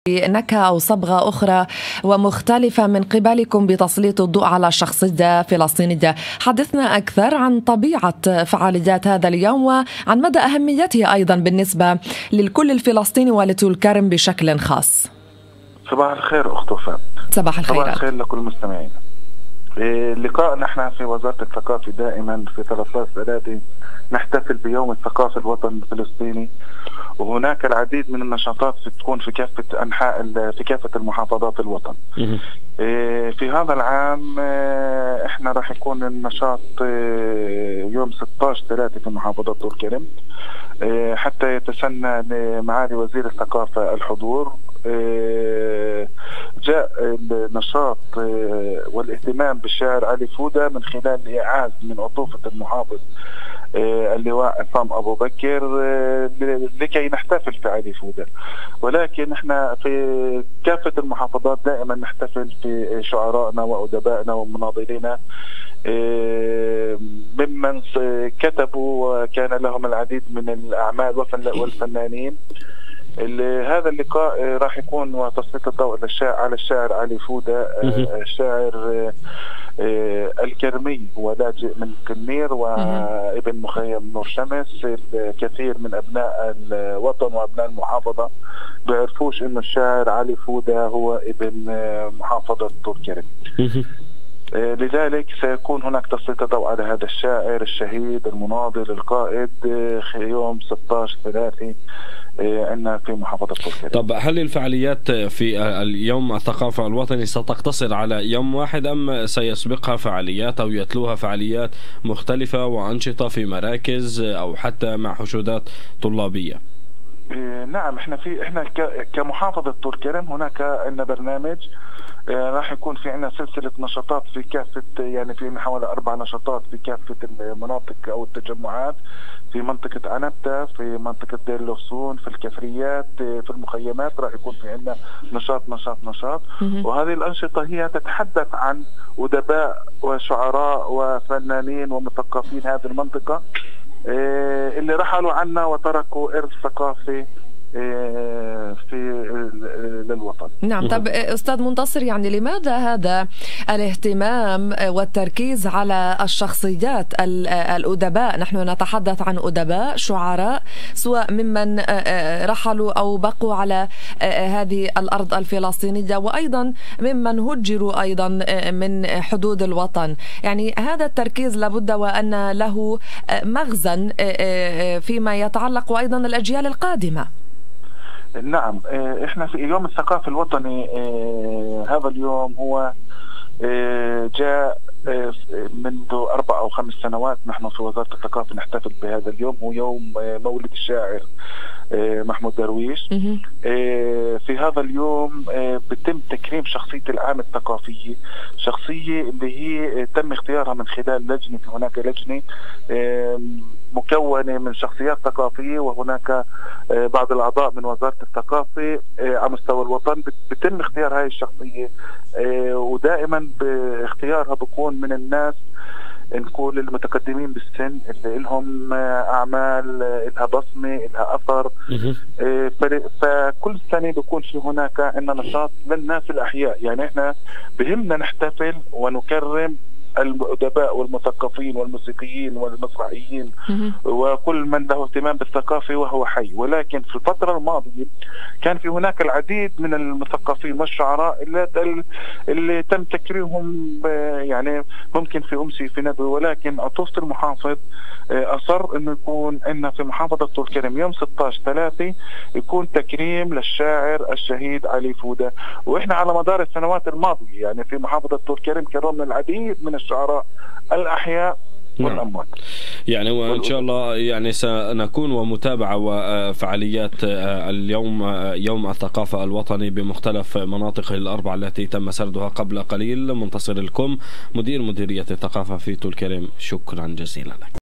نكهة أو صبغة أخرى ومختلفة من قبلكم بتسليط الضوء على الشخصية الفلسطينية. حدثنا أكثر عن طبيعة فعاليات هذا اليوم وعن مدى أهميته أيضا بالنسبة للكل الفلسطيني ولطول كرم بشكل خاص. صباح الخير أخت وفاء. صباح الخير. صباح الخير لكل المستمعين. لقاء نحن في وزارة الثقافة دائما في 13/3 نحتفل بيوم الثقافة الوطني الفلسطيني، وهناك العديد من النشاطات تكون في كافة أنحاء في كافة المحافظات الوطن. في هذا العام احنا راح يكون النشاط يوم 16/3 في محافظة طول كرم، حتى يتسنى لمعالي وزير الثقافة الحضور. جاء النشاط والاهتمام بالشاعر علي فودة من خلال إعاز من عطوفة المحافظ اللواء عصام أبو بكر لكي نحتفل في علي فودة. ولكن احنا في كافة المحافظات دائما نحتفل في شعرائنا وأدبائنا ومناضلينا ممن كتبوا وكان لهم العديد من الأعمال والفنانين. هذا اللقاء راح يكون وتسليط الضوء على الشاعر علي فودة، الشاعر الكرمي ولاجئ من كنير وابن مخيم نور شمس. الكثير من أبناء الوطن وأبناء المحافظة بيعرفوش إنه الشاعر علي فودة هو ابن محافظة طول كرم. لذلك سيكون هناك تسليط الضوء على هذا الشاعر الشهيد المناضل القائد يوم 16/3 عندنا في محافظة طول كرم. طب هل الفعاليات في اليوم الثقافة الوطني ستقتصر على يوم واحد أم سيسبقها فعاليات أو يتلوها فعاليات مختلفة وأنشطة في مراكز أو حتى مع حشودات طلابية؟ نعم، احنا كمحافظة طول كرم هناك عندنا برنامج راح يكون في عندنا سلسلة نشاطات في كافة، يعني في حوالي 4 نشاطات في كافة المناطق أو التجمعات، في منطقة عنبتة، في منطقة دير لوسون، في الكفريات، في المخيمات راح يكون في عندنا نشاط. وهذه الأنشطة هي تتحدث عن أدباء وشعراء وفنانين ومثقفين هذه المنطقة اللي رحلوا عنا وتركوا إرث ثقافي للوطن. نعم. طب أستاذ منتصر، يعني لماذا هذا الاهتمام والتركيز على الشخصيات الأدباء؟ نحن نتحدث عن أدباء شعراء سواء ممن رحلوا أو بقوا على هذه الأرض الفلسطينية وأيضا ممن هجروا أيضا من حدود الوطن. يعني هذا التركيز لابد وأن له مغزى فيما يتعلق وأيضا الأجيال القادمة. نعم، احنا في يوم الثقافة الوطني هذا اليوم هو جاء منذ 4 أو 5 سنوات. نحن في وزارة الثقافة نحتفل بهذا اليوم، هو يوم مولد الشاعر محمود درويش. في هذا اليوم بتم تكريم شخصية العام الثقافية، شخصية اللي هي تم اختيارها من خلال لجنة. هناك لجنة مكونة من شخصيات ثقافية، وهناك بعض الأعضاء من وزارة الثقافة على مستوى الوطن بتم اختيار هاي الشخصية، ودائما باختيارها بكون من الناس نقول المتقدمين بالسن اللي لهم أعمال لها بصمة لها أثر. فكل سنة بيكون في هناك عندنا نشاط للناس الأحياء. يعني احنا بهمنا نحتفل ونكرم الأدباء والمثقفين والموسيقيين والمسرحيين وكل من له اهتمام بالثقافة وهو حي. ولكن في الفترة الماضية كان في هناك العديد من المثقفين والشعراء اللي تم تكريمهم، يعني ممكن في أمسي في ندوة، ولكن عطوفة المحافظ أصر أنه يكون عندنا في محافظة طول كرم يوم 16/3 يكون تكريم للشاعر الشهيد علي فودة. وإحنا على مدار السنوات الماضية يعني في محافظة طول كرم كرمنا العديد من الشعراء الأحياء والأموات. يعني وإن شاء الله يعني سنكون ومتابعة وفعاليات اليوم يوم الثقافة الوطني بمختلف مناطق ال4 التي تم سردها قبل قليل. منتصر الكم، مديرية الثقافة في طول كرم، شكرا جزيلا لك.